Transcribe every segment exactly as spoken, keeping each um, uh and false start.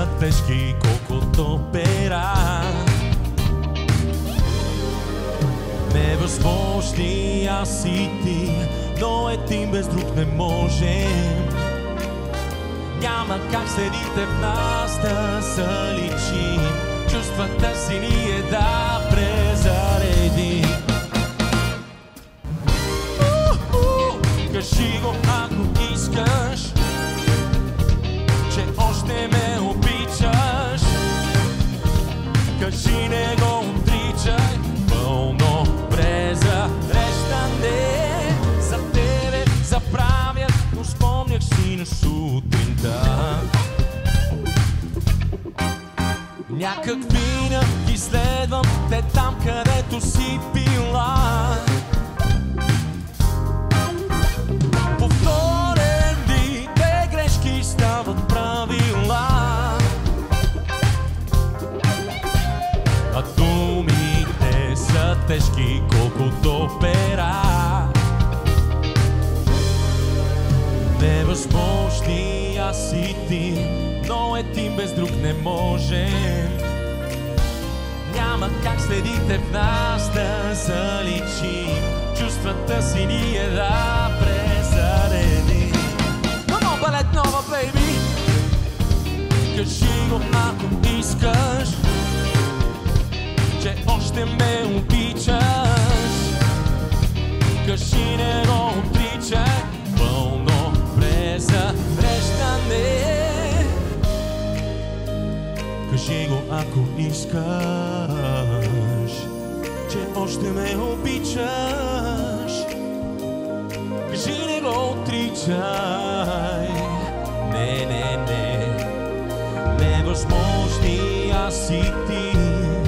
са тежки колкото пера. Невъзможни аз и ти, но един без друг не може. Няма как следите в нас да заличим, чувствата си ние да презаредим. Кажи го, ако искаш, че още ме обичаш. Кажи, не го отричай, пълно презареждане. За тебе забравях, но спомнях си на сутринта. Някакви ги следвам, те там, където си била. Повторените грешки стават правила, а думите са тежки колкото пера. Невъзможни аз и ти, но един без друг не може. Няма как следите в нас да заличим, чувствата си ние да презаредим. Come on, балет нова, бейби! Кажи го, ако искаш, че още ме обичаш. Кажи, не го отричай, пълно презареждане. Кажи го, ако искаш, че още ме обичаш. Кажи, не го отричай. Не, не, не. Невъзможни аз и ти.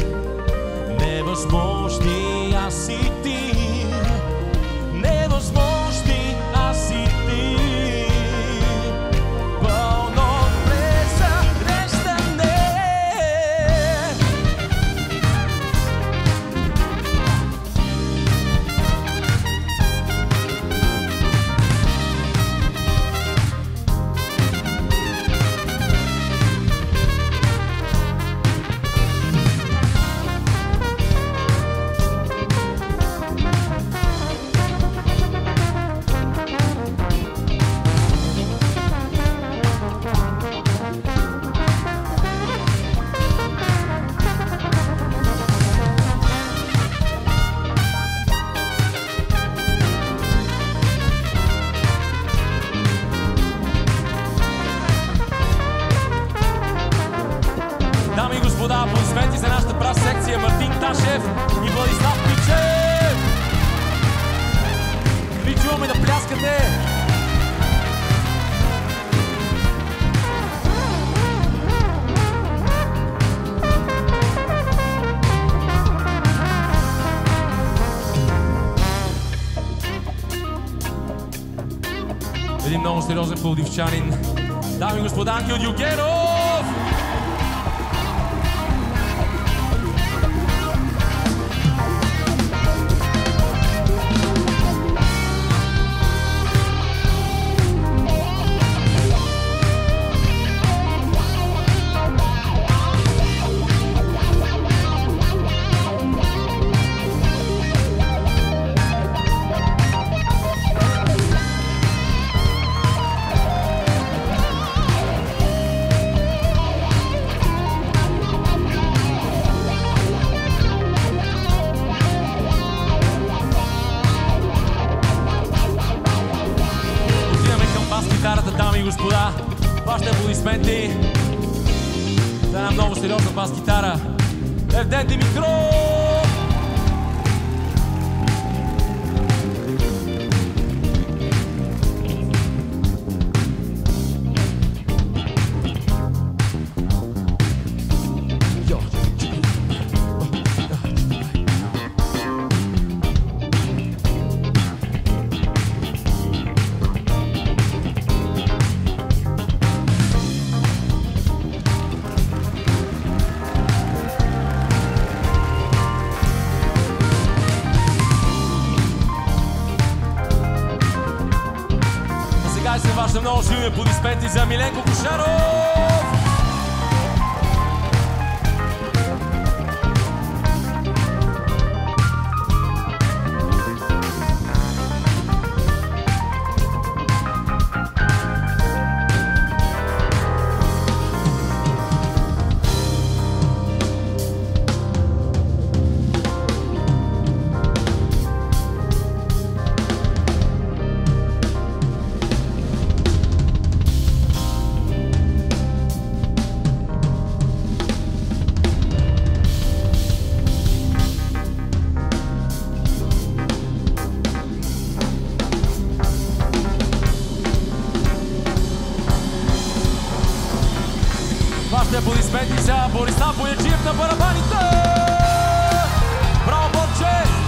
Невъзможни аз и ти. Невъзможни аз и ти. Дами и господа, аплодисменти за нашата брас секция Мартин Ташев и Владислав Пичев! Ви чуваме да пляскате! Един много сериозен пловдивчанин. Дами и господа, Ангел Дюгеров! Дами и господа, вашите аплодисменти за една много сериозна бас-гитара. Евден Димитров! Се вашите много силни аплодисменти за Миленко Кошаров! Вашите аплодисменти сега Борислав Бояджиев на барабаните! Браво, Борче!